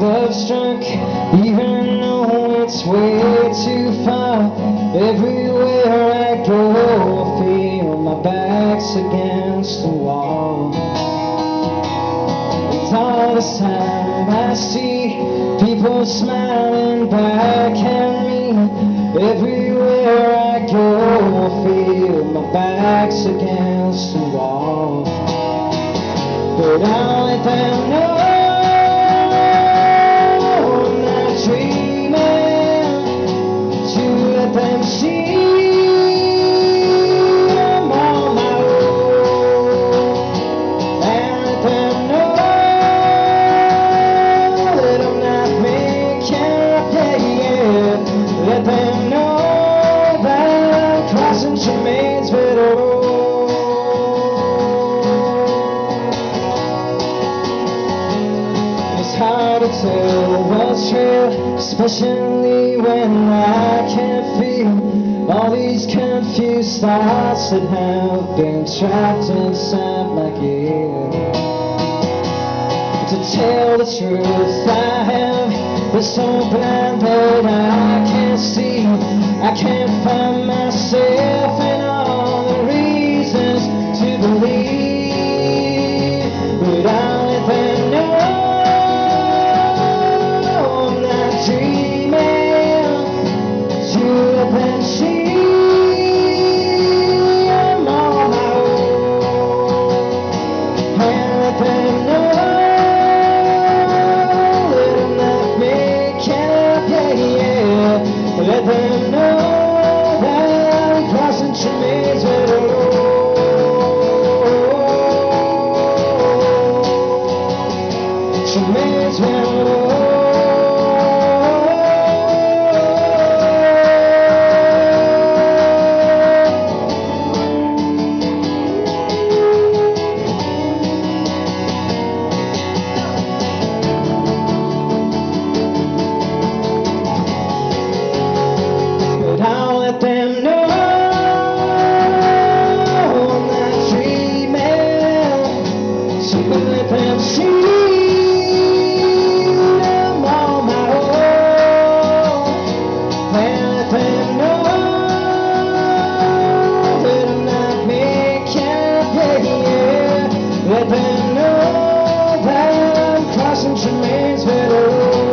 love struck, even though it's way too far. Everywhere I go, I feel my back's against the wall. And all this time I see people smiling back at me. Everywhere I go, I feel my back's against the wall. But I'll let them know I'm not dreaming, to let them see I'm on my own, and let them know that I'm not making up yet. Let them know that I'm crossing Tremainsville. It's hard to tell what's real, especially when I can't feel all these confused thoughts that have been trapped inside my head. To tell the truth, I have been so blind that I can't see. I can't find myself in all the reasons to believe. But I'll let them know I'm not dreaming, to let them see I'm on my own, and let them know that I'm not making up yet. Let them know that I'm crossing Tremainsville. Tremainsville. But I'll let them know I'm not dreaming, so let them see I'm on my own, and let them know that I'm not making up yet. Let them know that I'm crossing Tremainsville,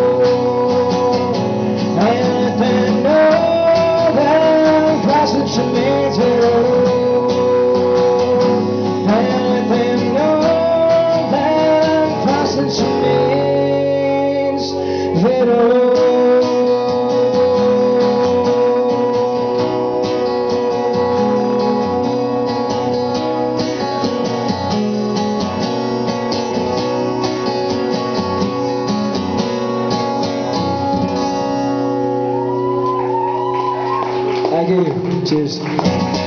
and let them know that I'm crossing Tremainsville, and let them know that I'm crossing Tremainsville. Thank you. Cheers.